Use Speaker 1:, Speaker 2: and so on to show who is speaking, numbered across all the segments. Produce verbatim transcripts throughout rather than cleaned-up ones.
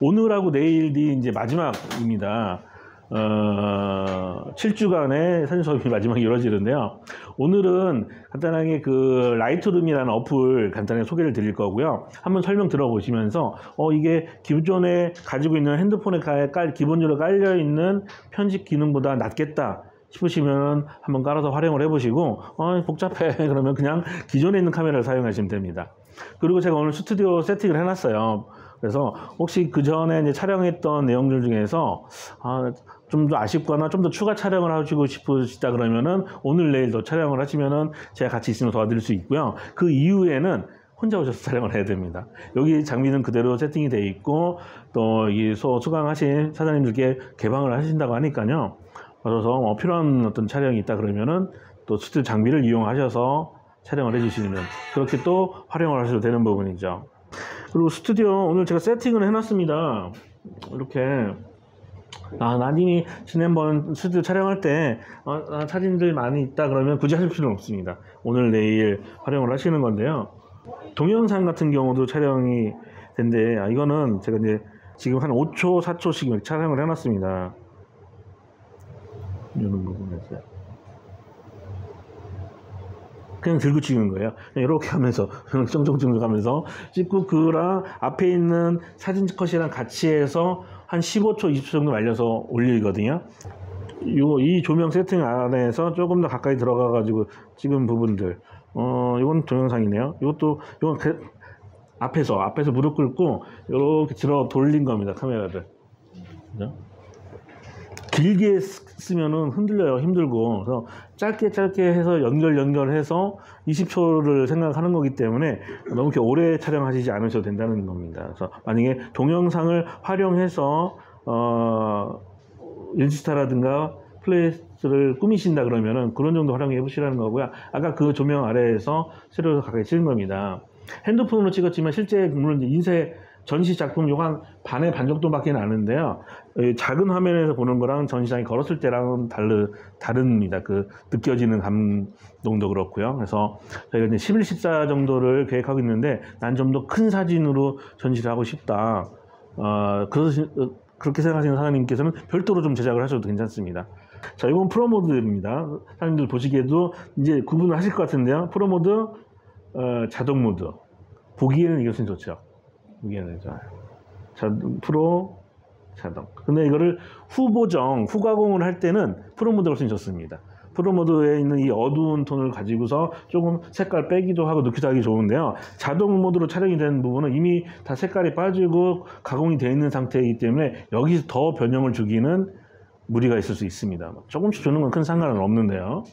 Speaker 1: 오늘하고 내일이 이제 마지막입니다. 어, 칠 주간의 사진 수업이 마지막에 이루어지는데요. 오늘은 간단하게 그 라이트룸이라는 어플 간단하게 소개를 드릴 거고요. 한번 설명 들어보시면서 어, 이게 기존에 가지고 있는 핸드폰에 깔, 기본적으로 깔려 있는 편집 기능보다 낫겠다 싶으시면 한번 깔아서 활용을 해보시고 어, 복잡해 그러면 그냥 기존에 있는 카메라를 사용하시면 됩니다. 그리고 제가 오늘 스튜디오 세팅을 해놨어요. 그래서 혹시 그 전에 이제 촬영했던 내용들 중에서 아, 좀 더 아쉽거나 좀 더 추가 촬영을 하시고 싶으시다 그러면은 오늘 내일 더 촬영을 하시면은 제가 같이 있으면 도와드릴 수 있고요. 그 이후에는 혼자 오셔서 촬영을 해야 됩니다. 여기 장비는 그대로 세팅이 되어 있고 또 이 수강하신 사장님들께 개방을 하신다고 하니까요. 그래서 뭐 필요한 어떤 촬영이 있다 그러면은 또 스튜디오 장비를 이용하셔서 촬영을 해주시면 그렇게 또 활용을 하셔도 되는 부분이죠. 그리고 스튜디오 오늘 제가 세팅을 해놨습니다. 이렇게 아, 나님이 지난번 스튜디오 촬영할 때 어, 아, 사진들 많이 있다 그러면 굳이 하실 필요는 없습니다. 오늘 내일 활용을 하시는 건데요. 동영상 같은 경우도 촬영이 된대. 아, 이거는 제가 이제 지금 한 오 초, 사 초씩 촬영을 해놨습니다. 이런 부분에서 그냥 들고 찍는 거예요. 이렇게 하면서 쫑쫑쫑 하면서 찍고 그랑 앞에 있는 사진 컷이랑 같이 해서 한 십오 초, 이십 초 정도 말려서 올리거든요. 요, 이 조명 세팅 안에서 조금 더 가까이 들어가 가지고 찍은 부분들 어 이건 동영상이네요. 이것도 이건 그 앞에서 앞에서 무릎 꿇고 이렇게 들어 돌린 겁니다. 카메라를. 그죠? 길게 쓰면은 흔들려요. 힘들고. 그래서 짧게 짧게 해서 연결 연결해서 이십 초를 생각하는 거기 때문에 너무 이렇게 오래 촬영하시지 않으셔도 된다는 겁니다. 그래서 만약에 동영상을 활용해서 어 인스타라든가 플레이스를 꾸미신다 그러면은 그런 정도 활용해 보시라는 거고요. 아까 그 조명 아래에서 세로로 가까이 찍은 겁니다. 핸드폰으로 찍었지만 실제 물론 인쇄 전시 작품 요한 반의 반 정도밖에 안 하는데요. 작은 화면에서 보는 거랑 전시장에 걸었을 때랑은 다르, 다릅니다. 그 느껴지는 감동도 그렇고요. 그래서 저희가 이제 십일, 십사 정도를 계획하고 있는데 난 좀 더 큰 사진으로 전시를 하고 싶다. 어, 그러시, 그렇게 생각하시는 사장님께서는 별도로 좀 제작을 하셔도 괜찮습니다. 자, 이건 프로 모드입니다. 사장님들 보시기에도 이제 구분을 하실 것 같은데요. 프로 모드, 어, 자동 모드. 보기에는 이것은 좋죠. 보기에는 좋아요. 자동, 프로, 자동. 근데 이거를 후보정, 후가공을 할 때는 프로 모드가 훨씬 좋습니다. 프로 모드에 있는 이 어두운 톤을 가지고서 조금 색깔 빼기도 하고 넣기도 하기 좋은데요. 자동 모드로 촬영이 되는 부분은 이미 다 색깔이 빠지고 가공이 되어 있는 상태이기 때문에 여기서 더 변형을 주기는 무리가 있을 수 있습니다. 조금씩 주는 건 큰 상관은 없는데요.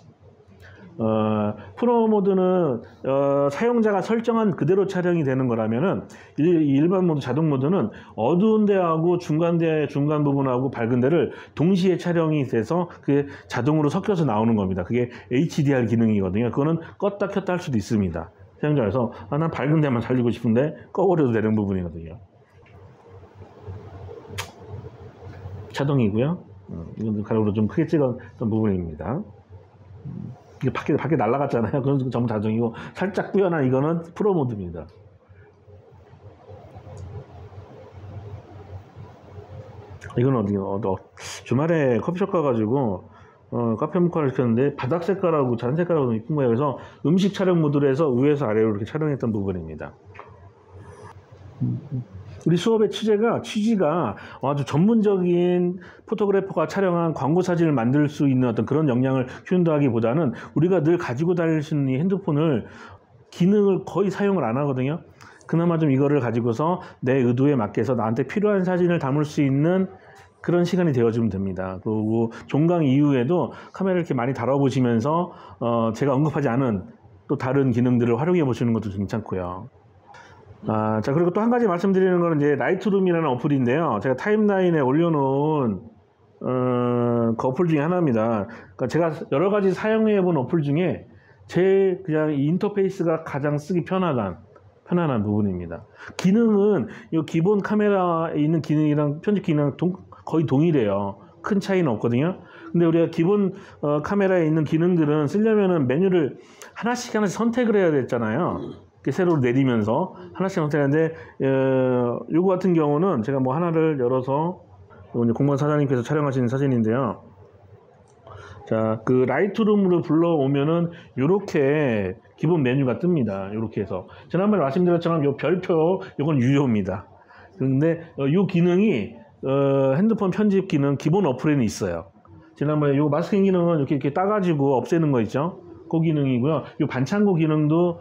Speaker 1: 어, 프로 모드는 어, 사용자가 설정한 그대로 촬영이 되는 거라면은 일, 일반 모드, 자동 모드는 어두운 데하고 중간 데 중간 부분하고 밝은 데를 동시에 촬영이 돼서 그게 자동으로 섞여서 나오는 겁니다. 그게 에이치디알 기능이거든요. 그거는 껐다 켰다 할 수도 있습니다. 사용자에서 아, 난 밝은 데만 살리고 싶은데 꺼버려도 되는 부분이거든요. 자동이고요. 어, 이건 가로로 좀 크게 찍었던 부분입니다. 이게 밖에, 밖에 날아갔잖아요. 그건 전부 자동이고, 살짝 뿌연한 이거는 프로 모드입니다. 이건 어디, 어디, 주말에 커피숍 가가지고, 어, 카페 모카를 시켰는데, 바닥 색깔하고 잔 색깔하고 너무 이쁜 거예요. 그래서 음식 촬영 모드로 해서 위에서 아래로 이렇게 촬영했던 부분입니다. 우리 수업의 취재가, 취지가 아주 전문적인 포토그래퍼가 촬영한 광고 사진을 만들 수 있는 어떤 그런 역량을 키운다기보다는 우리가 늘 가지고 다닐 수 있는 이 핸드폰을 기능을 거의 사용을 안 하거든요. 그나마 좀 이거를 가지고서 내 의도에 맞게서 나한테 필요한 사진을 담을 수 있는 그런 시간이 되어주면 됩니다. 그리고 종강 이후에도 카메라를 이렇게 많이 다뤄보시면서 어, 제가 언급하지 않은 또 다른 기능들을 활용해 보시는 것도 괜찮고요. 아, 자, 그리고 또 한 가지 말씀드리는 거는 이제 라이트룸이라는 어플인데요. 제가 타임라인에 올려놓은, 어, 그 어플 중에 하나입니다. 그러니까 제가 여러 가지 사용해 본 어플 중에 제 그냥 이 인터페이스가 가장 쓰기 편하단, 편안한 부분입니다. 기능은 이 기본 카메라에 있는 기능이랑 편집 기능이랑 동, 거의 동일해요. 큰 차이는 없거든요. 근데 우리가 기본 어, 카메라에 있는 기능들은 쓰려면은 메뉴를 하나씩 하나씩 선택을 해야 됐잖아요. 이렇게 세로로 내리면서 하나씩 선택하는데 어, 요거 같은 경우는 제가 뭐 하나를 열어서 이제 공무원 사장님께서 촬영하신 사진인데요. 자, 그 라이트룸으로 불러오면은 요렇게 기본 메뉴가 뜹니다. 요렇게 해서 지난번에 말씀드렸처럼 요 별표 요건 유료입니다. 그런데 어, 요 기능이 어, 핸드폰 편집 기능 기본 어플에는 있어요. 지난번에 요 마스킹 기능은 이렇게 이렇게 따가지고 없애는 거 있죠. 그 기능이고요. 요 반창고 기능도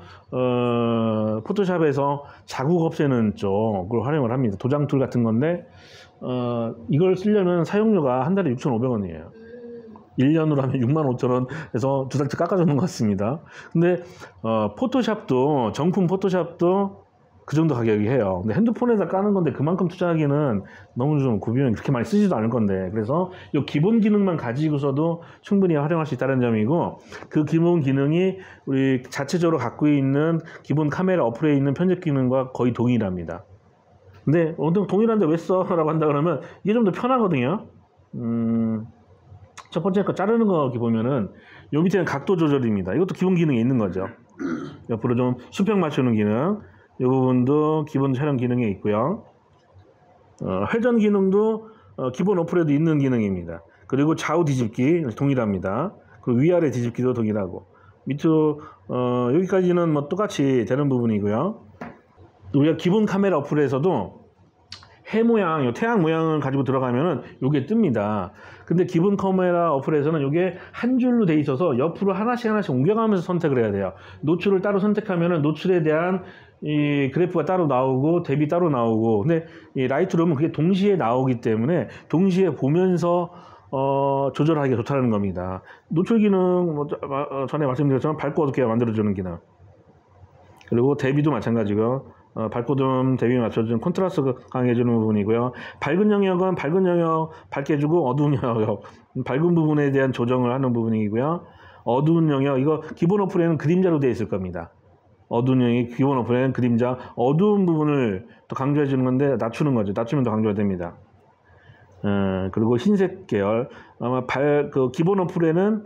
Speaker 1: 어, 포토샵에서 자국 없애는 쪽을 활용을 합니다. 도장 툴 같은 건데 어, 이걸 쓰려면 사용료가 한 달에 육천오백 원이에요. 일 년으로 하면 육만 오천 원에서 두 달째 깎아주는 것 같습니다. 근데 어, 포토샵도 정품 포토샵도 그 정도 가격이 해요. 근데 핸드폰에다 까는 건데 그만큼 투자하기는 너무 좀 구비용이 그렇게 많이 쓰지도 않을 건데 그래서 이 기본 기능만 가지고서도 충분히 활용할 수 있다는 점이고 그 기본 기능이 우리 자체적으로 갖고 있는 기본 카메라 어플에 있는 편집 기능과 거의 동일합니다. 근데 어떤 동일한데 왜 써? 라고 한다 그러면 이게 좀 더 편하거든요. 음, 첫 번째 거 자르는 거 이렇게 보면은 요 밑에는 각도 조절입니다. 이것도 기본 기능이 있는 거죠. 옆으로 좀 수평 맞추는 기능. 이 부분도 기본 촬영 기능에 있고요. 어, 회전 기능도 어, 기본 어플에도 있는 기능입니다. 그리고 좌우 뒤집기 동일합니다. 그리고 위아래 뒤집기도 동일하고 밑으로 어, 여기까지는 뭐 똑같이 되는 부분이고요. 우리가 기본 카메라 어플에서도 해 모양, 요 태양 모양을 가지고 들어가면은 요게 뜹니다. 근데 기본 카메라 어플에서는 요게 한 줄로 돼 있어서 옆으로 하나씩 하나씩 옮겨가면서 선택을 해야 돼요. 노출을 따로 선택하면은 노출에 대한 이 그래프가 따로 나오고 대비 따로 나오고 근데 이 라이트룸은 그게 동시에 나오기 때문에 동시에 보면서 어, 조절하기가 좋다는 겁니다. 노출 기능 뭐, 어, 전에 말씀드렸지만 밝고 어둡게 만들어주는 기능 그리고 대비도 마찬가지고요. 어, 밝고 어두움 대비 맞춰주는 콘트라스트 강해주는 부분이고요. 밝은 영역은 밝은 영역 밝게 해주고 어두운 영역 밝은 부분에 대한 조정을 하는 부분이고요. 어두운 영역 이거 기본 어플에는 그림자로 되어 있을 겁니다. 어두운 영역이 기본 어플에는 그림자 어두운 부분을 또 강조해 주는 건데 낮추는 거죠. 낮추면 더 강조가 됩니다. 어, 그리고 흰색 계열 아마 발, 그 기본 어플에는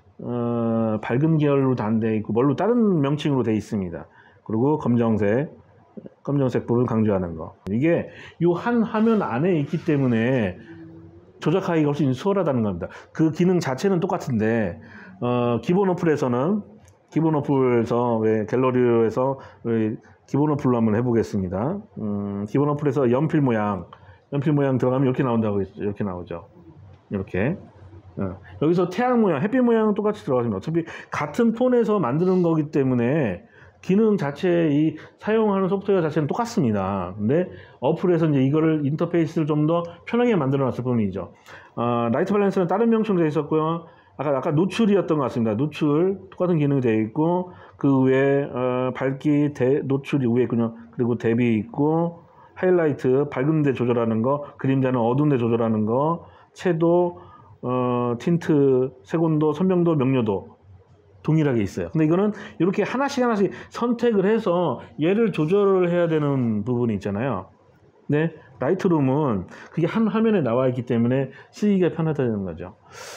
Speaker 1: 어, 밝은 계열로 다 안 돼 있고 뭘로 다른 명칭으로 되어 있습니다. 그리고 검정색 검정색 부분 강조하는 거 이게 요 한 화면 안에 있기 때문에 조작하기가 훨씬 수월하다는 겁니다. 그 기능 자체는 똑같은데 어, 기본 어플에서는 기본 어플에서 왜 갤러리에서 왜 기본 어플로 한번 해보겠습니다. 음, 기본 어플에서 연필 모양 연필 모양 들어가면 이렇게 나온다고 했죠. 이렇게 나오죠. 이렇게 어. 여기서 태양 모양 햇빛 모양은 똑같이 들어가십니다. 어차피 같은 폰에서 만드는 거기 때문에 기능 자체 이 사용하는 소프트웨어 자체는 똑같습니다. 근데 어플에서 이제 이거를 인터페이스를 좀 더 편하게 만들어 놨을 뿐이죠. 어, 라이트 밸런스는 다른 명칭으로 되어 있었고요. 아까 아까 노출이었던 것 같습니다. 노출 똑같은 기능이 되어 있고 그 외에 어, 밝기 대, 노출이 위에 있군요. 그리고 대비 있고 하이라이트 밝은 데 조절하는 거, 그림자는 어두운 데 조절하는 거, 채도, 어, 틴트, 색온도, 선명도, 명료도 동일하게 있어요. 근데 이거는 이렇게 하나씩 하나씩 선택을 해서 얘를 조절을 해야 되는 부분이 있잖아요. 네, 라이트룸은 그게 한 화면에 나와 있기 때문에 쓰기가 편하다는 거죠.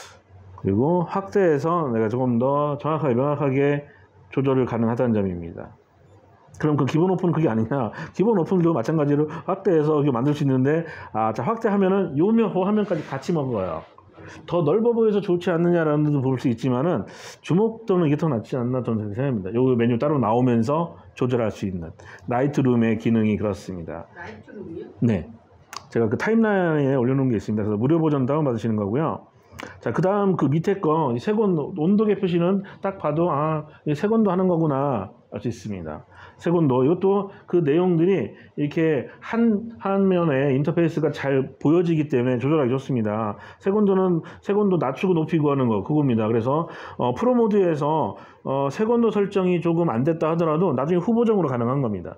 Speaker 1: 그리고 확대해서 내가 조금 더 정확하게 명확하게 조절을 가능하다는 점입니다. 그럼 그 기본 오픈은 그게 아니냐? 기본 오픈도 마찬가지로 확대해서 이렇게 만들 수 있는데 아, 자 확대하면은 요면 화면까지 같이 먹어요. 더 넓어 보여서 좋지 않느냐라는 것도 볼 수 있지만은 주목도는 이게 더 낫지 않나 저는 생각합니다. 요 메뉴 따로 나오면서 조절할 수 있는 라이트룸의 기능이 그렇습니다.
Speaker 2: 라이트룸이요?
Speaker 1: 네, 제가 그 타임라인에 올려놓은 게 있습니다. 그래서 무료 버전 다운 받으시는 거고요. 자, 그 다음 그 밑에 거 색온 온도계 표시는 딱 봐도 아, 색온도 하는 거구나 알 수 있습니다. 색온도 이것도 그 내용들이 이렇게 한, 한 면에 인터페이스가 잘 보여지기 때문에 조절하기 좋습니다. 색온도는 색온도 낮추고 높이고 하는 거 그겁니다. 그래서 어, 프로 모드에서 어, 색온도 설정이 조금 안 됐다 하더라도 나중에 후보적으로 가능한 겁니다.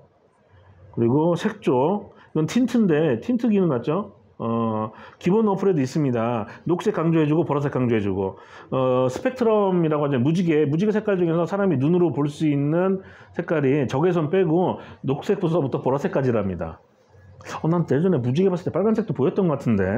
Speaker 1: 그리고 색조 이건 틴트인데 틴트 기능 같죠? 어, 기본 어플에도 있습니다. 녹색 강조해주고 보라색 강조해주고 어, 스펙트럼이라고 하죠. 무지개 무지개 색깔 중에서 사람이 눈으로 볼 수 있는 색깔이 적외선 빼고 녹색부터 보라색까지랍니다. 어, 난 예전에 무지개 봤을 때 빨간색도 보였던 것 같은데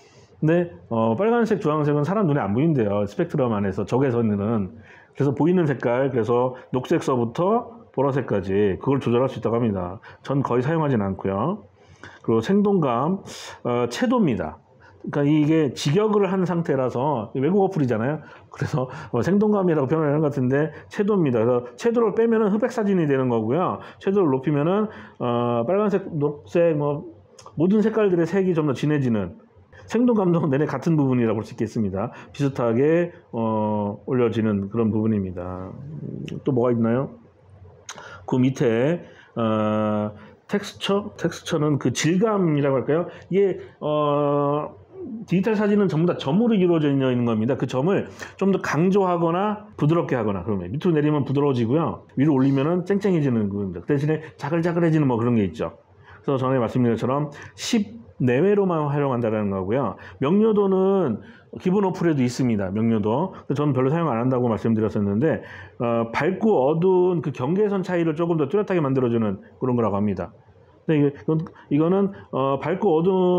Speaker 1: 근데 어, 빨간색 주황색은 사람 눈에 안 보인대요. 스펙트럼 안에서 적외선은. 그래서 보이는 색깔 그래서 녹색서부터 보라색까지 그걸 조절할 수 있다고 합니다. 전 거의 사용하진 않고요. 그리고 생동감, 어, 채도입니다. 그러니까 이게 직역을 한 상태라서 외국 어플이잖아요. 그래서 뭐 생동감이라고 표현하는 것 같은데 채도입니다. 그래서 채도를 빼면은 흑백 사진이 되는 거고요. 채도를 높이면은 어, 빨간색, 녹색 뭐 모든 색깔들의 색이 좀 더 진해지는 생동감도 내내 같은 부분이라고 볼 수 있겠습니다. 비슷하게 어, 올려지는 그런 부분입니다. 또 뭐가 있나요? 그 밑에 어, 텍스처? 텍스처는 그 질감이라고 할까요? 이게 어, 디지털 사진은 전부 다 점으로 이루어져 있는 겁니다. 그 점을 좀 더 강조하거나 부드럽게 하거나 그러면 밑으로 내리면 부드러워지고요. 위로 올리면은 쨍쨍해지는 겁니다. 그 대신에 자글자글해지는 뭐 그런 게 있죠. 그래서 전에 말씀드린 것처럼 십 내외로만 활용한다는 거고요. 명료도는 기본 어플에도 있습니다. 명료도. 저는 별로 사용 안 한다고 말씀드렸었는데 어, 밝고 어두운 그 경계선 차이를 조금 더 뚜렷하게 만들어주는 그런 거라고 합니다. 근데 이건, 이거는 어, 밝고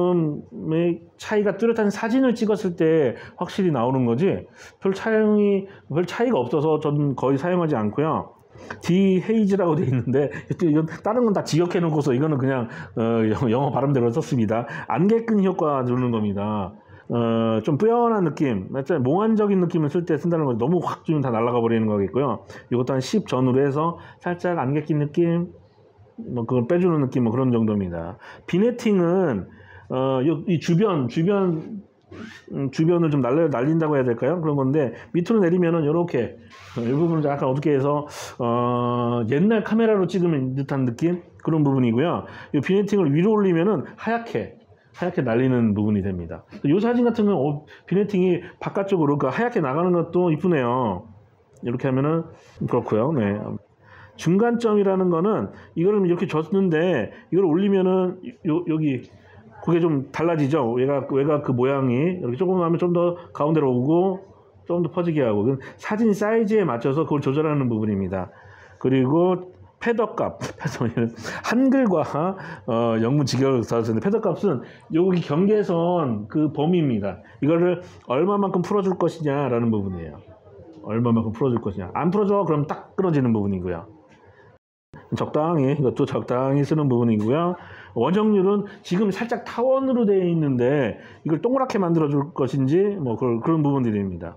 Speaker 1: 어두움의 차이가 뚜렷한 사진을 찍었을 때 확실히 나오는 거지 별 차이이 별 차이가 없어서 저는 거의 사용하지 않고요. 디헤이즈라고 돼 있는데 이건 다른 건 다 지역해 놓고서 이거는 그냥 어, 영어 발음대로 썼습니다. 안개 끈 효과 주는 겁니다. 어, 좀 뿌연한 느낌, 몽환적인 느낌을 쓸 때 쓴다는 거 너무 확 주면 다 날아가 버리는 거겠고요. 이것도 한 십 전후로 해서 살짝 안개 낀 느낌, 뭐 그걸 빼주는 느낌 뭐 그런 정도입니다. 비네팅은 어, 이 주변 주변 음, 주변을 좀 날려 날린다고 해야 될까요? 그런 건데 밑으로 내리면은 이렇게 이 부분을 약간 어둡게 해서 어, 옛날 카메라로 찍으면 듯한 느낌 그런 부분이고요. 이 비네팅을 위로 올리면은 하얗게 하얗게 날리는 부분이 됩니다. 이 사진 같은 경우는 어, 비네팅이 바깥쪽으로 그 하얗게 나가는 것도 이쁘네요. 이렇게 하면은 그렇고요. 네. 중간점이라는 거는 이거를 이렇게 줬는데 이걸 올리면은 요, 여기 그게 좀 달라지죠. 외곽, 외곽 그 모양이 이렇게 조금 하면 좀 더 가운데로 오고 좀 더 퍼지게 하고 사진 사이즈에 맞춰서 그걸 조절하는 부분입니다. 그리고 패더값, 한글과 어, 영문 직역을 써왔는데 패더값은 여기 경계선 그 범위입니다. 이거를 얼마만큼 풀어줄 것이냐라는 부분이에요. 얼마만큼 풀어줄 것이냐. 안 풀어줘 그럼 딱 끊어지는 부분이고요. 적당히 이것도 적당히 쓰는 부분이고요. 원정률은 지금 살짝 타원으로 되어 있는데 이걸 동그랗게 만들어 줄 것인지 뭐 그런, 그런 부분들입니다.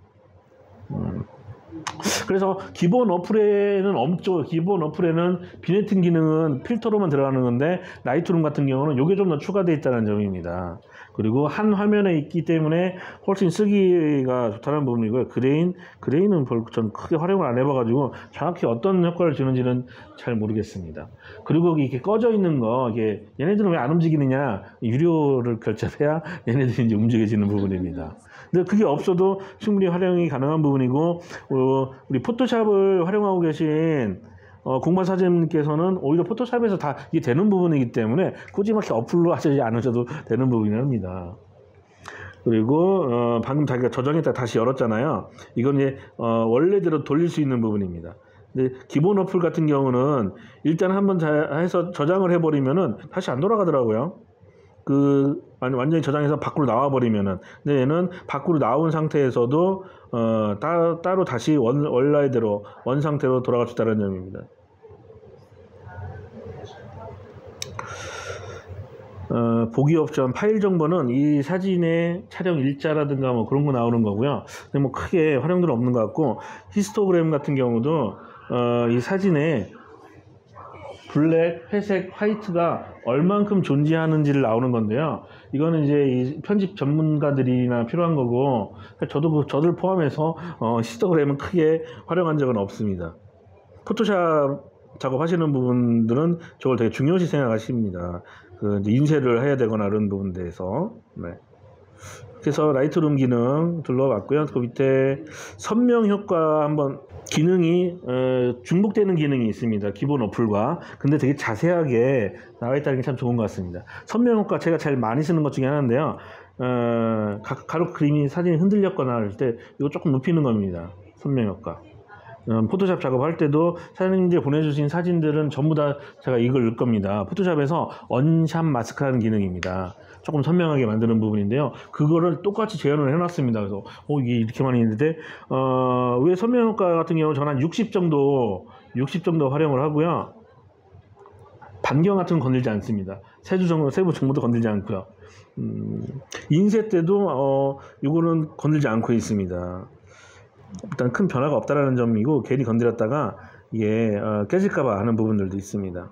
Speaker 1: 음. 그래서 기본 어플에는 엄청 기본 어플에는 비네팅 기능은 필터로만 들어가는 건데 라이트룸 같은 경우는 이게 좀 더 추가되어 있다는 점입니다. 그리고 한 화면에 있기 때문에 훨씬 쓰기가 좋다는 부분이고요. 그레인, 그레인은 전 크게 활용을 안 해봐가지고 정확히 어떤 효과를 주는지는 잘 모르겠습니다. 그리고 이렇게 꺼져 있는 거, 이게 얘네들은 왜 안 움직이느냐? 유료를 결제해야 얘네들이 이제 움직여지는 부분입니다. 근데 그게 없어도 충분히 활용이 가능한 부분이고, 어, 우리 포토샵을 활용하고 계신 어, 공부한 사장님께서는 오히려 포토샵에서 다 이게 되는 부분이기 때문에 굳이 막 어플로 하지 않으셔도 되는 부분입니다. 그리고 어, 방금 자기가 저장했다 다시 열었잖아요. 이건 이제 어, 원래대로 돌릴 수 있는 부분입니다. 근데 기본 어플 같은 경우는 일단 한번 해서 저장을 해버리면은 다시 안 돌아가더라고요. 그 완전히 저장해서 밖으로 나와 버리면은. 근데 얘는 밖으로 나온 상태에서도 어, 따, 따로 다시 원, 원래대로 원 상태로 돌아갈 수 있다는 점입니다. 어, 보기 옵션 파일 정보는 이 사진의 촬영 일자라든가 뭐 그런 거 나오는 거고요. 근데 뭐 크게 활용도는 없는 것 같고, 히스토그램 같은 경우도 어, 이 사진에 블랙, 회색, 화이트가 얼만큼 존재하는지를 나오는 건데요. 이거는 이제 이 편집 전문가들이나 필요한 거고, 저도 그 저들 포함해서 어, 히스토그램은 크게 활용한 적은 없습니다. 포토샵 작업하시는 부분들은 저걸 되게 중요시 생각하십니다. 그 인쇄를 해야 되거나 이런 부분들에서. 네. 그래서 라이트룸 기능 둘러봤고요. 그 밑에 선명 효과 한번 기능이 어, 중복되는 기능이 있습니다. 기본 어플과. 근데 되게 자세하게 나와 있다는 게 참 좋은 것 같습니다. 선명 효과 제가 제일 많이 쓰는 것 중에 하나인데요. 어, 가로 그림이 사진이 흔들렸거나 할 때 이거 조금 높이는 겁니다. 선명 효과. 음, 포토샵 작업할 때도 사장님들이 보내주신 사진들은 전부 다 제가 이걸 넣을 겁니다. 포토샵에서 언샷 마스크라는 기능입니다. 조금 선명하게 만드는 부분인데요. 그거를 똑같이 재현을 해놨습니다. 그래서 어, 이게 이렇게 많이 있는데 어, 왜 선명효과 같은 경우 저는 한 육십 정도 육십 정도 활용을 하고요. 반경 같은 건 건들지 않습니다. 세부 정보, 세부 정보도 건들지 않고요. 음, 인쇄 때도 어, 이거는 건들지 않고 있습니다. 일단 큰 변화가 없다라는 점이고 괜히 건드렸다가 이게 어, 깨질까봐 하는 부분들도 있습니다.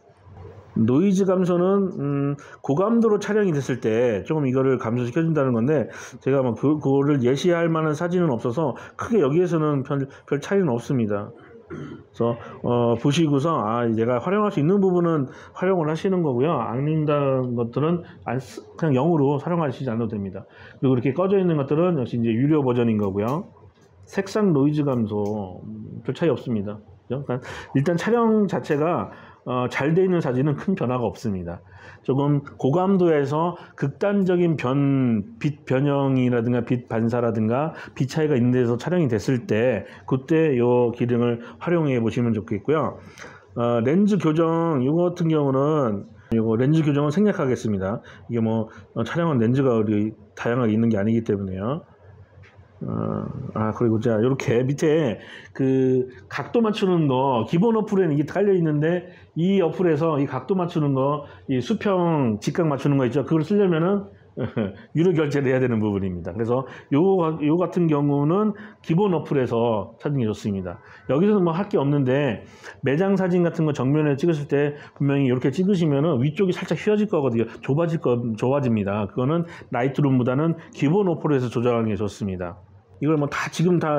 Speaker 1: 노이즈 감소는 음, 고감도로 촬영이 됐을 때 조금 이거를 감소시켜준다는 건데 제가 뭐 그, 그거를 예시할 만한 사진은 없어서 크게 여기에서는 별, 별 차이는 없습니다. 그래서 어, 보시고서 아 내가 활용할 수 있는 부분은 활용을 하시는 거고요. 안 있는 것들은 안 쓰, 그냥 영으로 활용하시지 않아도 됩니다. 그리고 이렇게 꺼져 있는 것들은 역시 이제 유료 버전인 거고요. 색상 노이즈 감소 별 차이 없습니다. 그러니까 일단 촬영 자체가 어, 잘 돼 있는 사진은 큰 변화가 없습니다. 조금 고감도에서 극단적인 변, 빛 변형이라든가 빛 반사라든가 빛 차이가 있는 데서 촬영이 됐을 때 그때 요 기능을 활용해 보시면 좋겠고요. 어, 렌즈 교정 이거 같은 경우는 이거 렌즈 교정은 생략하겠습니다. 이게 뭐 어, 촬영한 렌즈가 우리 다양하게 있는 게 아니기 때문에요. 어, 아 그리고 자 이렇게 밑에 그 각도 맞추는 거 기본 어플에는 이게 깔려 있는데 이 어플에서 이 각도 맞추는 거 이 수평 직각 맞추는 거 있죠. 그걸 쓰려면은 유료 결제를 해야 되는 부분입니다. 그래서 요, 요 같은 경우는 기본 어플에서 찾는 게 좋습니다. 여기서는 뭐 할 게 없는데 매장 사진 같은 거 정면에 찍으실 때 분명히 이렇게 찍으시면은 위쪽이 살짝 휘어질 거거든요. 좁아질 거 좁아집니다. 그거는 라이트룸보다는 기본 어플에서 조절하는 게 좋습니다. 이걸 뭐 다 지금 다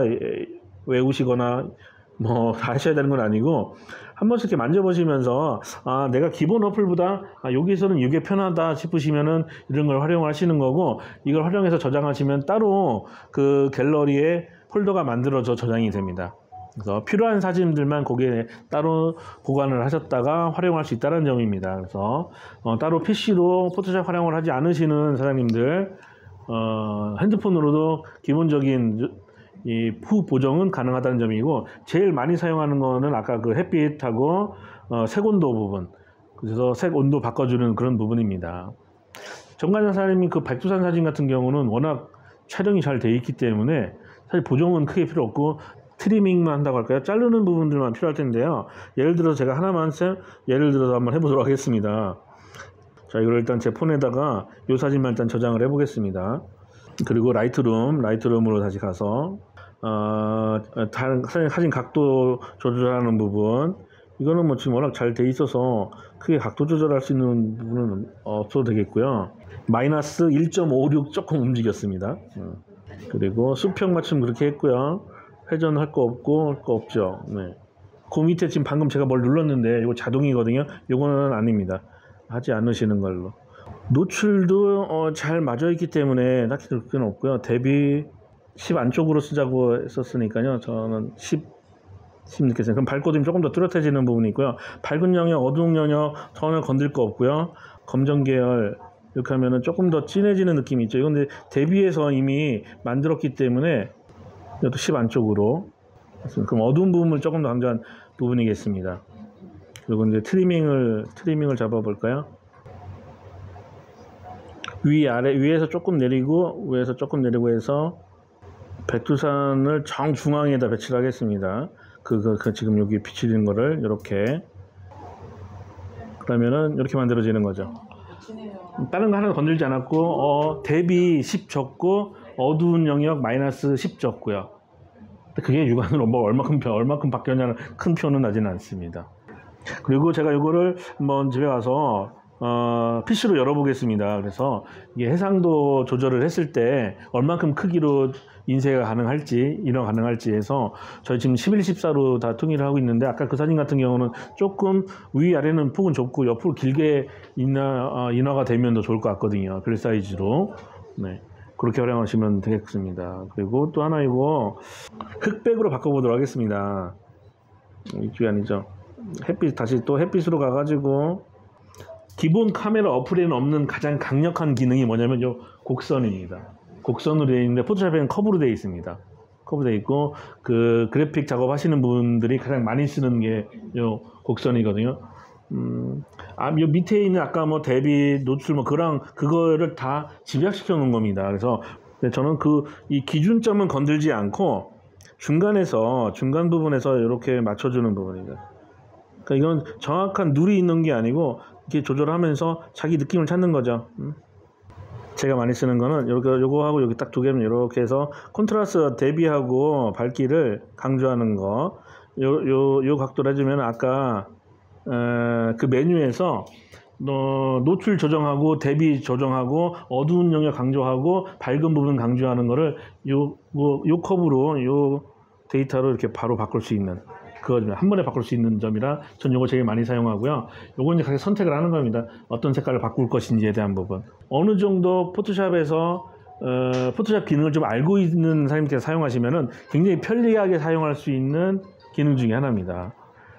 Speaker 1: 외우시거나 뭐 다 하셔야 되는 건 아니고 한 번씩 이렇게 만져보시면서 아 내가 기본 어플보다 아, 여기서는 이게 편하다 싶으시면은 이런 걸 활용하시는 거고 이걸 활용해서 저장하시면 따로 그 갤러리에 폴더가 만들어져 저장이 됩니다. 그래서 필요한 사진들만 거기에 따로 보관을 하셨다가 활용할 수 있다는 점입니다. 그래서 어, 따로 피씨로 포토샵 활용을 하지 않으시는 사장님들 어, 핸드폰으로도 기본적인 이 후 보정은 가능하다는 점이고 제일 많이 사용하는 거는 아까 그 햇빛하고 어, 색온도 부분 그래서 색 온도 바꿔주는 그런 부분입니다. 정관장 사장님이 그 백두산 사진 같은 경우는 워낙 촬영이 잘 돼 있기 때문에 사실 보정은 크게 필요 없고 트리밍만 한다고 할까요? 자르는 부분들만 필요할 텐데요. 예를 들어서 제가 하나만 쌤 예를 들어서 한번 해보도록 하겠습니다. 자 이걸 일단 제 폰에다가 이 사진만 일단 저장을 해 보겠습니다. 그리고 라이트룸 라이트룸으로 다시 가서 어, 다른 사진 각도 조절하는 부분 이거는 뭐 지금 워낙 잘 돼 있어서 크게 각도 조절할 수 있는 부분은 없어도 되겠고요. 마이너스 일 점 오육 조금 움직였습니다. 그리고 수평 맞춤 그렇게 했고요. 회전할 거 없고 할 거 없죠. 네. 그 밑에 지금 방금 제가 뭘 눌렀는데 이거 자동이거든요. 이거는 아닙니다. 하지 않으시는 걸로. 노출도 어, 잘 맞아 있기 때문에 딱히 그럴 건 없고요. 대비 십 안쪽으로 쓰자고 했었으니까요. 저는 십, 십 넣겠어요. 그럼 밝고dim이 조금 더 뚜렷해지는 부분이 있고요. 밝은 영역, 어두운 영역 전혀 건들 거 없고요. 검정 계열 이렇게 하면은 조금 더 진해지는 느낌이 있죠. 이건 근데 대비해서 이미 만들었기 때문에 이것도 십 안쪽으로. 그럼 어두운 부분을 조금 더 강조한 부분이겠습니다. 그리고 이제 트리밍을 트리밍을 잡아볼까요? 위 아래 위에서 조금 내리고 위에서 조금 내리고 해서 백두산을 정중앙에다 배치를 하겠습니다. 그거 그, 그 지금 여기 비치는 거를 이렇게 그러면은 이렇게 만들어지는 거죠. 다른 거 하나 건들지 않았고 어, 대비 십 줬고 어두운 영역 마이너스 십 줬고요. 그게 육안으로 뭐 얼마큼 얼마큼 바뀌었냐는 큰 표는 나지는 않습니다. 그리고 제가 이거를 한번 집에 가서 어, 피씨로 열어보겠습니다. 그래서 이게 해상도 조절을 했을 때 얼만큼 크기로 인쇄가 가능할지 인화 가능할지 해서 저희 지금 십일, 십사로 다 통일을 하고 있는데 아까 그 사진 같은 경우는 조금 위아래는 폭은 좁고 옆으로 길게 인화, 어, 인화가 되면 더 좋을 것 같거든요. 글 사이즈로. 네. 그렇게 활용하시면 되겠습니다. 그리고 또 하나 이거 흑백으로 바꿔보도록 하겠습니다. 이쪽이 아니죠. 햇빛 다시 또 햇빛으로 가가지고 기본 카메라 어플에는 없는 가장 강력한 기능이 뭐냐면 요 곡선입니다. 곡선으로 되어 있는데 포토샵에는 커브로 되어 있습니다. 커브 되어 있고 그 그래픽 작업 하시는 분들이 가장 많이 쓰는 게 요 곡선이거든요. 음, 아, 요 밑에 있는 아까 뭐 대비, 노출 뭐 그랑 그거를 다 집약시켜 놓은 겁니다. 그래서 저는 그 이 기준점은 건들지 않고 중간에서 중간 부분에서 이렇게 맞춰주는 부분입니다. 그러니까 이건 정확한 룰이 있는 게 아니고 이렇게 조절하면서 자기 느낌을 찾는 거죠. 음. 제가 많이 쓰는 거는 요거 요거하고 여기 딱 두 개는 이렇게 해서 콘트라스트 대비하고 밝기를 강조하는 거. 요 요 요 각도를 해주면 아까 어, 그 메뉴에서 어, 노출 조정하고 대비 조정하고 어두운 영역 강조하고 밝은 부분 강조하는 거를 요, 요, 요 컵으로 요 데이터로 이렇게 바로 바꿀 수 있는 그거입니다. 한 번에 바꿀 수 있는 점이라 전 요거 제일 많이 사용하고요. 요건 이제 각자 선택을 하는 겁니다. 어떤 색깔을 바꿀 것인지에 대한 부분. 어느 정도 포토샵에서 어, 포토샵 기능을 좀 알고 있는 사람들께서 사용하시면은 굉장히 편리하게 사용할 수 있는 기능 중에 하나입니다.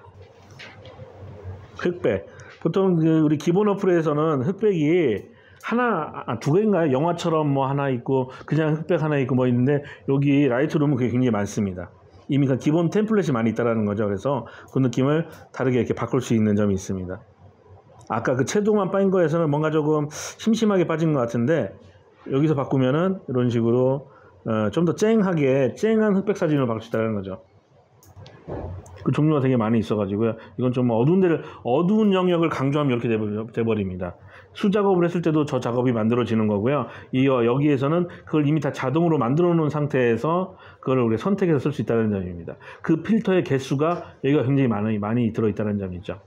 Speaker 1: 흑백. 보통 그 우리 기본 어플에서는 흑백이 하나, 아, 두 개인가요? 영화처럼 뭐 하나 있고 그냥 흑백 하나 있고 뭐 있는데 여기 라이트룸은 그게 굉장히 많습니다. 이미 그 기본 템플릿이 많이 있다라는 거죠. 그래서 그 느낌을 다르게 이렇게 바꿀 수 있는 점이 있습니다. 아까 그 채도만 빠진 거에서는 뭔가 조금 심심하게 빠진 것 같은데 여기서 바꾸면은 이런 식으로 어, 좀 더 쨍하게 쨍한 흑백 사진으로 바꿀 수 있다는 거죠. 그 종류가 되게 많이 있어가지고요. 이건 좀 어두운 데를 어두운 영역을 강조하면 이렇게 돼버립니다. 수작업을 했을 때도 저 작업이 만들어지는 거고요. 이 여기에서는 그걸 이미 다 자동으로 만들어 놓은 상태에서 그걸 우리 선택해서 쓸 수 있다는 점입니다. 그 필터의 개수가 여기가 굉장히 많이 많이 들어 있다는 점이죠.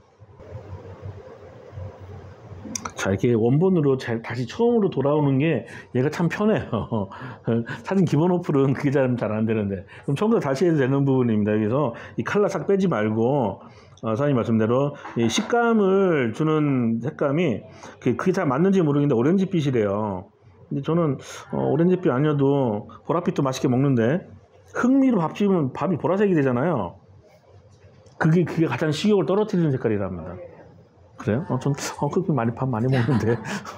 Speaker 1: 자, 이렇게 원본으로 잘 다시 처음으로 돌아오는 게 얘가 참 편해요. 사진 기본 어플은 그게 잘 안 되는데 그럼 처음부터 다시 해도 되는 부분입니다. 그래서 이 칼라 싹 빼지 말고 어, 사장님 말씀대로 이 식감을 주는 색감이 그게 잘 맞는지 모르겠는데 오렌지빛이래요. 근데 저는 어, 오렌지빛 아니어도 보랏빛도 맛있게 먹는데 흑미로 밥 지으면 밥이 보라색이 되잖아요. 그게 그게 가장 식욕을 떨어뜨리는 색깔이랍니다. 그래요? 어, 전, 어, 그렇게 많이, 밥 많이 먹는데.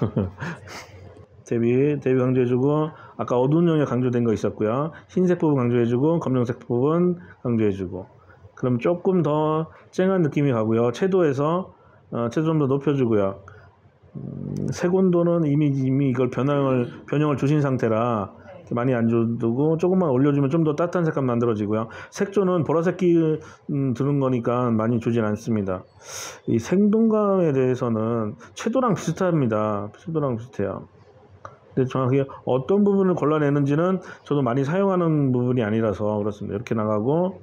Speaker 1: 대비, 대비 강조해주고, 아까 어두운 영역 강조된 거 있었고요. 흰색 부분 강조해주고, 검정색 부분 강조해주고. 그럼 조금 더 쨍한 느낌이 가고요. 채도에서, 어, 채도 좀 더 높여주고요. 음, 색온도는 이미, 이미 이걸 변형을, 변형을 주신 상태라, 많이 안 줘두고 조금만 올려주면 좀 더 따뜻한 색감 만들어지고요. 색조는 보라색기 음, 드는 거니까 많이 주진 않습니다. 이 생동감에 대해서는 채도랑 비슷합니다. 채도랑 비슷해요. 근데 정확히 어떤 부분을 골라내는지는 저도 많이 사용하는 부분이 아니라서 그렇습니다. 이렇게 나가고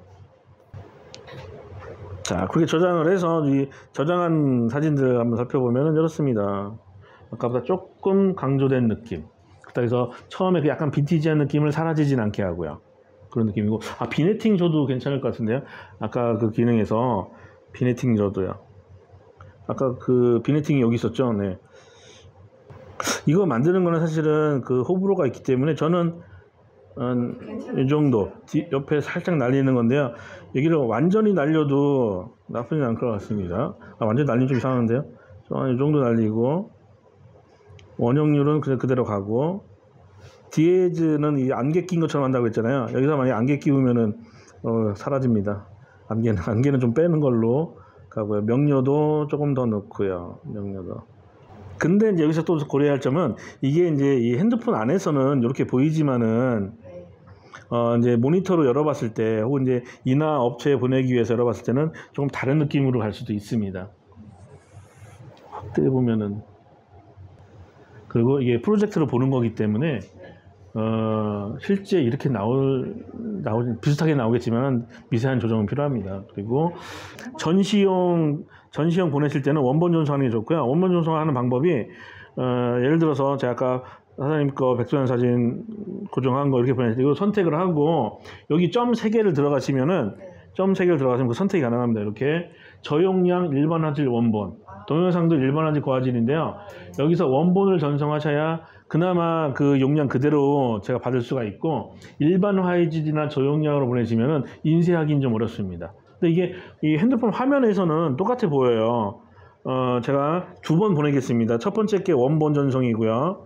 Speaker 1: 자 그렇게 저장을 해서 이 저장한 사진들을 한번 살펴보면 이렇습니다. 아까보다 조금 강조된 느낌. 그래서 처음에 그 약간 빈티지한 느낌을 사라지진 않게 하고요. 그런 느낌이고 아 비네팅 줘도 괜찮을 것 같은데요. 아까 그 기능에서 비네팅 줘도요. 아까 그 비네팅이 여기 있었죠. 네. 이거 만드는 거는 사실은 그 호불호가 있기 때문에 저는 한 이 정도 뒤, 옆에 살짝 날리는 건데요. 여기를 완전히 날려도 나쁘진 않을 것 같습니다. 아, 완전히 날리면 좀 이상한데요. 이 정도 날리고 원형률은 그냥 그대로 가고 디에즈는 이 안개 낀 것처럼 한다고 했잖아요. 여기서 만약에 안개 끼우면은 어, 사라집니다. 안개는 안개는 좀 빼는 걸로 가고요. 명료도 조금 더 넣고요. 명료도. 근데 이제 여기서 또 고려할 점은 이게 이제 이 핸드폰 안에서는 이렇게 보이지만은 어 이제 모니터로 열어봤을 때 혹은 이제 인화 업체에 보내기 위해서 열어봤을 때는 조금 다른 느낌으로 갈 수도 있습니다. 확대해 보면은. 그리고 이게 프로젝트로 보는 거기 때문에 어, 실제 이렇게 나올 나오 비슷하게 나오겠지만 미세한 조정은 필요합니다. 그리고 전시용 전시용 보내실 때는 원본 전송하는 게 좋고요. 원본 전송하는 방법이 어, 예를 들어서 제가 아까 사장님 거 백두산 사진 고정한 거 이렇게 보냈을 때 이거 선택을 하고 여기 점 세 개를 들어가시면은 점 세 개를 들어가시면 그 선택이 가능합니다. 이렇게 저용량 일반 화질 원본 동영상도 일반 화질 고화질인데요. 여기서 원본을 전송하셔야 그나마 그 용량 그대로 제가 받을 수가 있고 일반 화질이나 저용량으로 보내시면은 인쇄하기는 좀 어렵습니다. 근데 이게 이 핸드폰 화면에서는 똑같아 보여요. 어, 제가 두 번 보내겠습니다. 첫 번째 게 원본 전송이고요.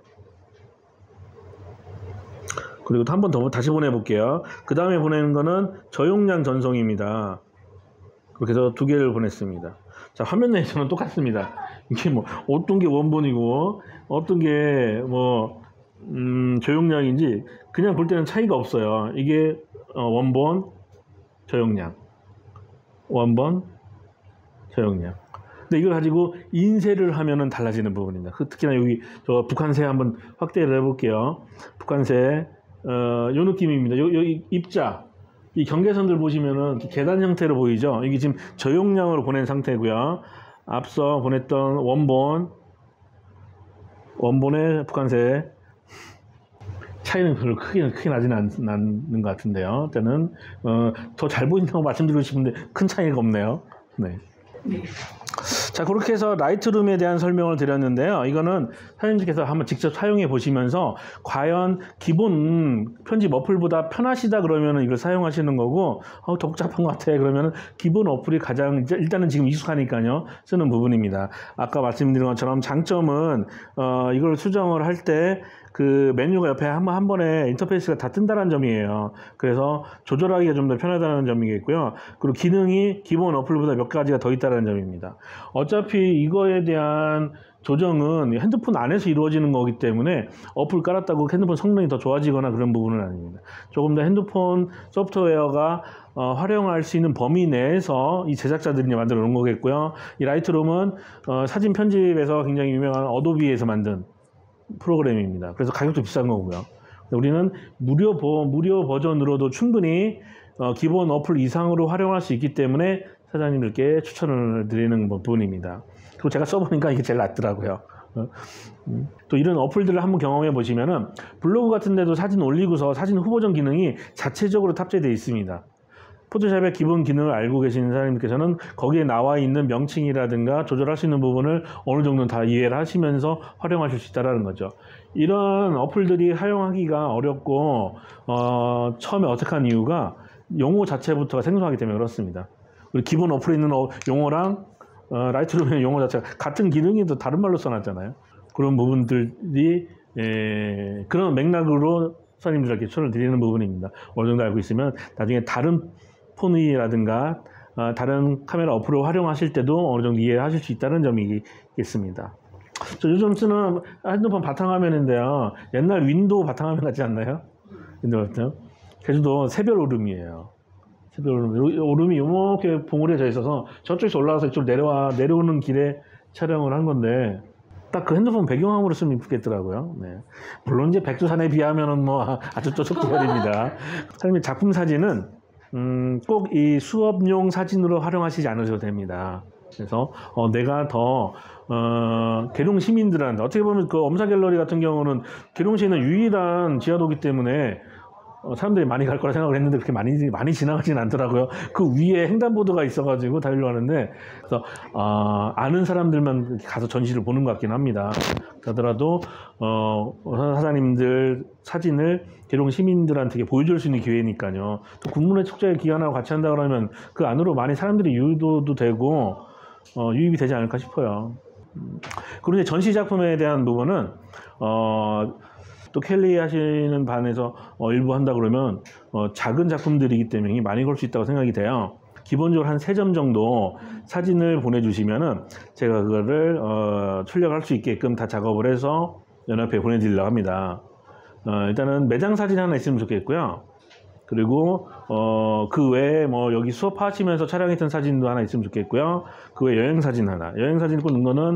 Speaker 1: 그리고 한 번 더 다시 보내볼게요. 그 다음에 보내는 거는 저용량 전송입니다. 그렇게 해서 두 개를 보냈습니다. 자, 화면 내에서는 똑같습니다. 이게 뭐 어떤 게 원본이고 어떤 게 뭐 음, 저용량인지 그냥 볼 때는 차이가 없어요. 이게 어, 원본, 저용량, 원본, 저용량. 근데 이걸 가지고 인쇄를 하면은 달라지는 부분입니다. 특히나 여기 저 북한세 한번 확대를 해볼게요. 북한세 어, 요 느낌입니다. 요, 여기 입자, 이 경계선들 보시면은 계단 형태로 보이죠. 이게 지금 저용량으로 보낸 상태고요. 앞서 보냈던 원본, 원본의 북한세 차이는 별로 크게 크게 나지는 않, 않는 것 같은데요. 때는 어, 더 잘 보인다고 말씀드리고 싶은데 큰 차이가 없네요. 네. 자, 그렇게 해서 라이트룸에 대한 설명을 드렸는데요. 이거는 사장님께서 한번 직접 사용해 보시면서 과연 기본 편집 어플보다 편하시다 그러면은 이걸 사용하시는 거고, 어, 더 복잡한 것 같아 그러면은 기본 어플이 가장 일단은 지금 익숙하니까요 쓰는 부분입니다. 아까 말씀드린 것처럼 장점은 어, 이걸 수정을 할 때 그 메뉴가 옆에 한, 번, 한 번에 인터페이스가 다 뜬다는 점이에요. 그래서 조절하기가 좀 더 편하다는 점이겠고요. 그리고 기능이 기본 어플보다 몇 가지가 더 있다는 점입니다. 어차피 이거에 대한 조정은 핸드폰 안에서 이루어지는 거기 때문에 어플 깔았다고 핸드폰 성능이 더 좋아지거나 그런 부분은 아닙니다. 조금 더 핸드폰 소프트웨어가 어, 활용할 수 있는 범위 내에서 이 제작자들이 만들어 놓은 거겠고요. 이 라이트룸은 어, 사진 편집에서 굉장히 유명한 어도비에서 만든 프로그램입니다. 그래서 가격도 비싼 거고요. 우리는 무료, 버, 무료 버전으로도 충분히 어, 기본 어플 이상으로 활용할 수 있기 때문에 사장님들께 추천을 드리는 부분입니다. 그리고 제가 써보니까 이게 제일 낫더라고요. 어, 음. 또 이런 어플들을 한번 경험해 보시면은 블로그 같은 데도 사진 올리고서 사진 후보정 기능이 자체적으로 탑재되어 있습니다. 포토샵의 기본 기능을 알고 계시는 사장님께서는 거기에 나와 있는 명칭이라든가 조절할 수 있는 부분을 어느 정도 다 이해를 하시면서 활용하실 수 있다는 거죠. 이런 어플들이 사용하기가 어렵고 어, 처음에 어색한 이유가 용어 자체부터가 생소하기 때문에 그렇습니다. 그리고 기본 어플에 있는 용어랑 어, 라이트룸의 용어 자체가 같은 기능인데 다른 말로 써놨잖아요. 그런 부분들이 에, 그런 맥락으로 사장님들에게 추천을 드리는 부분입니다. 어느 정도 알고 있으면 나중에 다른 폰이라든가 어, 다른 카메라 어플을 활용하실 때도 어느 정도 이해하실 수 있다는 점이겠습니다. 저 요즘 쓰는 핸드폰 바탕화면인데요. 옛날 윈도우 바탕화면 같지 않나요? 윈도우 같은 제주도 새별 오름이에요. 새별 오름. 오름이 이렇게 봉우리져 있어서 저쪽에서 올라와서 이쪽 내려와 내려오는 길에 촬영을 한 건데 딱 그 핸드폰 배경화면으로 쓰면 이쁘겠더라고요. 네. 물론 이제 백두산에 비하면은 뭐 아주 쪼속쪼속입니다. 사장님 작품 사진은 음, 꼭 이 수업용 사진으로 활용하시지 않으셔도 됩니다. 그래서 어, 내가 더 어, 계룡 시민들한테 어떻게 보면 그 엄사 갤러리 같은 경우는 계룡시에는 유일한 지하도기 때문에 어, 사람들이 많이 갈 거라 생각을 했는데 그렇게 많이 많이 지나가진 않더라고요. 그 위에 횡단보도가 있어가지고 달리려 하는데 그래서 어, 아는 사람들만 가서 전시를 보는 것 같긴 합니다. 그러더라도 어, 사장님들 사진을 계룡 시민들한테 보여줄 수 있는 기회니까요. 또 국문화 축제 기간하고 같이 한다 그러면 그 안으로 많이 사람들이 유도도 되고 어, 유입이 되지 않을까 싶어요. 그리고 이제 전시 작품에 대한 부분은 어, 또 켈리 하시는 반에서 어, 일부 한다 그러면 어, 작은 작품들이기 때문에 많이 걸 수 있다고 생각이 돼요. 기본적으로 한 세 점 정도 사진을 보내주시면은 제가 그거를 어, 출력할 수 있게끔 다 작업을 해서 연합회에 보내드리려고 합니다. 어, 일단은 매장 사진 하나 있으면 좋겠고요. 그리고 어, 그 외에 뭐 여기 수업하시면서 촬영했던 사진도 하나 있으면 좋겠고요. 그 외에 여행 사진 하나. 여행 사진 꽂는 거는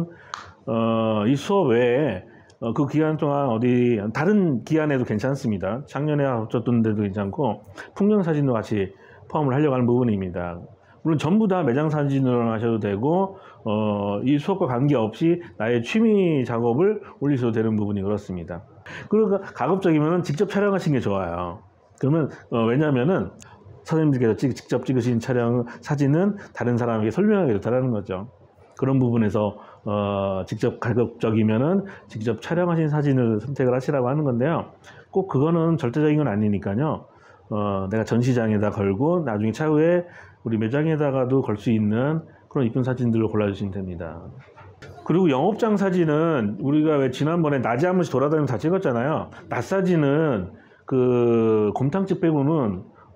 Speaker 1: 어, 이 수업 외에 어, 그 기간 동안 어디 다른 기간에도 괜찮습니다. 작년에 합쳤던 데도 괜찮고 풍경 사진도 같이 포함을 하려고 하는 부분입니다. 물론 전부 다 매장 사진으로 하셔도 되고 어, 이 수업과 관계없이 나의 취미 작업을 올리셔도 되는 부분이 그렇습니다. 그리고 가급적이면 직접 촬영하시는 게 좋아요. 그러면 어, 왜냐하면은 선생님들께서 찍, 직접 찍으신 촬영 사진은 다른 사람에게 설명하기 좋다는 거죠. 그런 부분에서 어, 직접 가급적이면은 직접 촬영하신 사진을 선택을 하시라고 하는 건데요. 꼭 그거는 절대적인 건 아니니까요. 어, 내가 전시장에다 걸고 나중에 차후에 우리 매장에다가도 걸 수 있는 그런 이쁜 사진들을 골라주시면 됩니다. 그리고 영업장 사진은 우리가 왜 지난번에 낮에 한 번씩 돌아다니면서 다 찍었잖아요. 낮 사진은 그 곰탕집 빼고는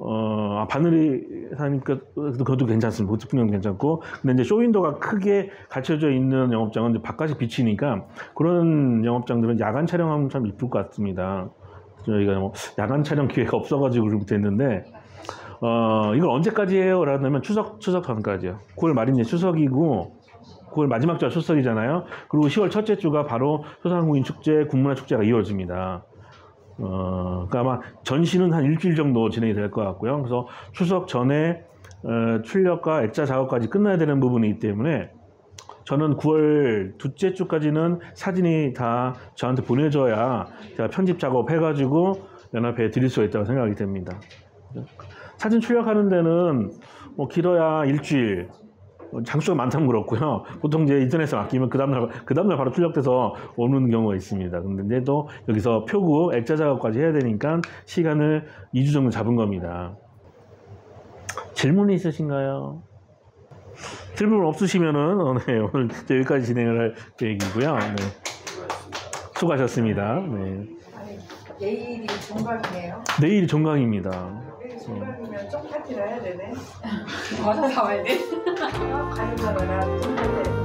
Speaker 1: 어, 아, 바늘이 사니까 그것도 괜찮습니다. 그것도 분명 괜찮고. 근데 이제 쇼윈도가 크게 갖춰져 있는 영업장은 이제 바깥이 비치니까 그런 영업장들은 야간 촬영하면 참 이쁠 것 같습니다. 저희가 뭐 야간 촬영 기회가 없어가지고 그렇게 됐는데, 어, 이걸 언제까지 해요? 라면 추석, 추석 전까지요. 구월 말이 이제 추석이고, 구월 마지막 주가 추석이잖아요. 그리고 시월 첫째 주가 바로 소상공인 축제, 국문화 축제가 이루어집니다. 어, 그러니까 아마 전시는 한 일주일 정도 진행이 될 것 같고요. 그래서 추석 전에 어, 출력과 액자 작업까지 끝나야 되는 부분이기 때문에 저는 구월 둘째 주까지는 사진이 다 저한테 보내줘야 제가 편집 작업 해가지고 연합회에 드릴 수가 있다고 생각이 됩니다. 사진 출력하는 데는 뭐 길어야 일주일, 장수가 많다면 그렇고요. 보통 이제 인터넷에 맡기면 그 다음날, 그 다음날 바로 출력돼서 오는 경우가 있습니다. 근데도 여기서 표구, 액자 작업까지 해야 되니까 시간을 이 주 정도 잡은 겁니다. 질문이 있으신가요? 질문 없으시면은, 어, 네, 오늘 여기까지 진행을 할 계획이고요. 네. 수고하셨습니다. 네.
Speaker 2: 아니, 내일이 종강이에요?
Speaker 1: 내일이 종강입니다.
Speaker 2: 내일 종강이면 쪽파티를 해야 되네.
Speaker 3: 과자 사와야 돼?
Speaker 2: 가는 거라 좀 해야 돼.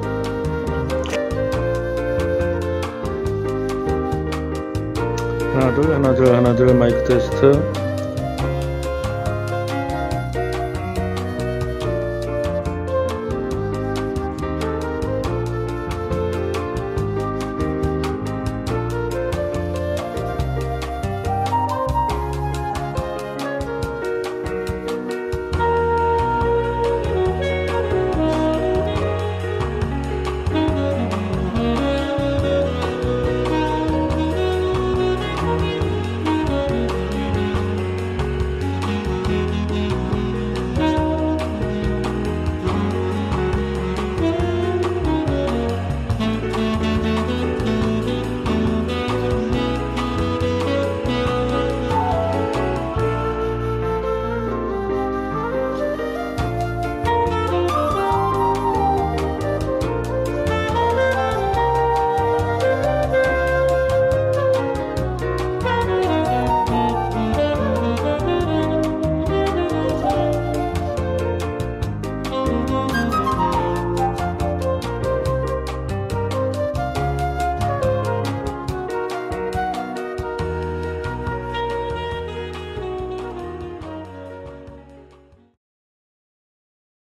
Speaker 1: 하나 둘 하나 둘 하나 둘 마이크 테스트.